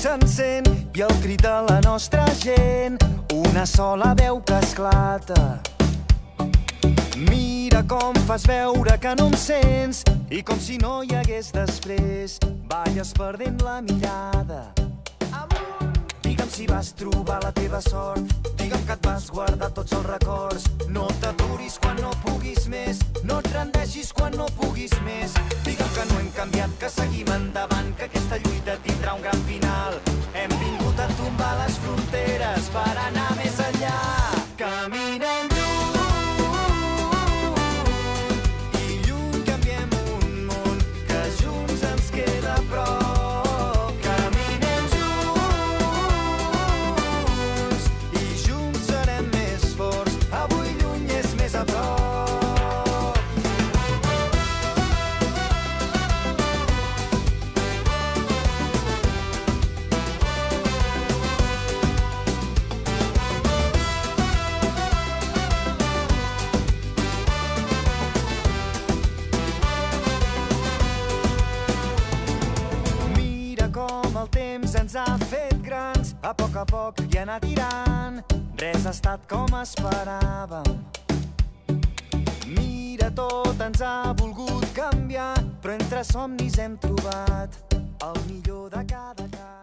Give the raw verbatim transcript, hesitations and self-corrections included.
s'encén i el crit de la nostra gent, una sola veu que esclata. Mira com fas veure que no em sents i com si no hi hagués després, balles perdent la mirada. Digue'm si vas trobar la teva sort, digue'm que et vas guardar tots els records. No t'aturis quan no puguis més, no et rendeixis quan no puguis més. Digue'm que no hem canviat, que seguim endavant, que aquesta lluita tindrà un gran final. Hem vingut a tombar les fronteres per anar més enllà. Caminem el temps ens ha fet grans, a poc a poc i anar tirant, res ha estat com esperàvem. Mira, tot ens ha volgut canviar, però entre somnis hem trobat el millor de cada cas.